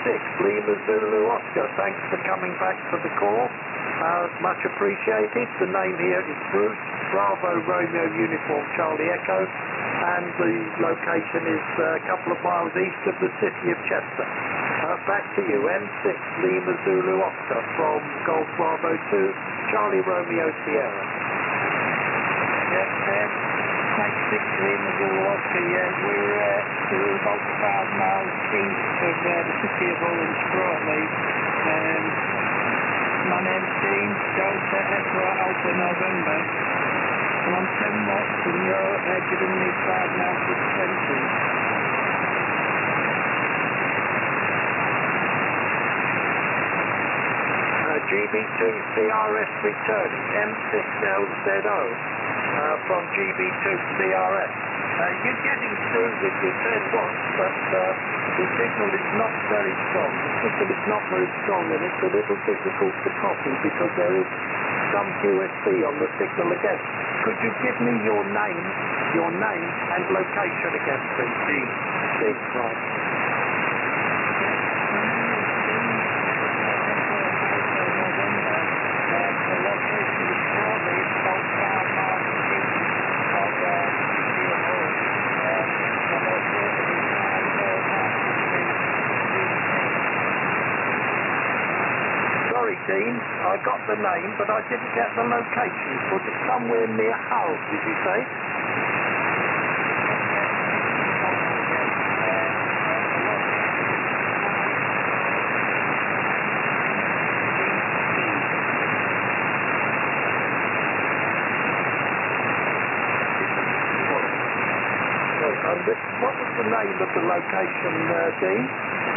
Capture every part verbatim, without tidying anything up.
six, Lima Zulu Oscar. Thanks for coming back for the call. Uh, much appreciated. The name here is Bruce, Bravo Romeo Uniform Charlie Echo, and the location is uh, a couple of miles east of the city of Chester. Uh, back to you, M six, Lima Zulu Oscar from Golf Bravo two, Charlie Romeo Sierra. Yes, sir. Mike six, Lima Zulu Oscar, yeah. We're, uh, we're about five miles east of uh, the city of Hull and Strawley. Um, my name's Dean, Delta Echo Alpha November. And I'm ten watts and you're uh, giving me five now six twenty. G B two C R S returning, M six L Z O uh, from G B two C R S. Uh, you're getting through with your ten watts, but uh, the signal is not very strong. The signal is not very strong, and it's a little difficult to copy because there is some Q S B on the signal again. Could you give me your name, your name and location again, please? Dean. Dean, right. Dean, I got the name, but I didn't get the location. Was it somewhere near Hull, did you say? What was the name of the location, uh, Dean?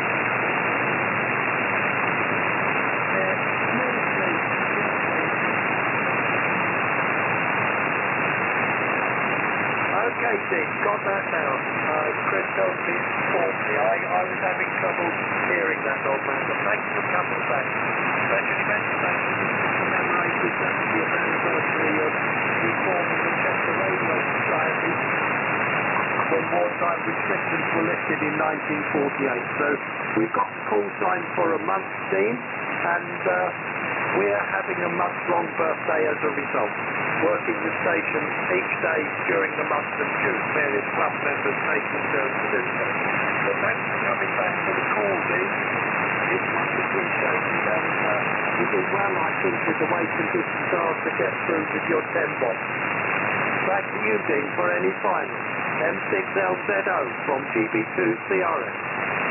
Okay, Dean, got that now. Uh, Chris tells me it's faulty. I, I was having trouble hearing that old man, but thanks for coming back. Especially mention that to commemorate the seventieth anniversary of the forming the Chester Radio Society when wartime restrictions were lifted in nineteen forty-eight. So we've got the call sign for a month, Dean, and uh, we're having a month-long birthday as a result. Working the station each day during the month of June, various club members taking turns to do so. So thanks for coming back for the call, Dean. It's much appreciated, and uh, you did well, I think, with the way conditions are to get through with your ten watts. Back to you, Dean, for any final. M six L Z O from G B two C R S.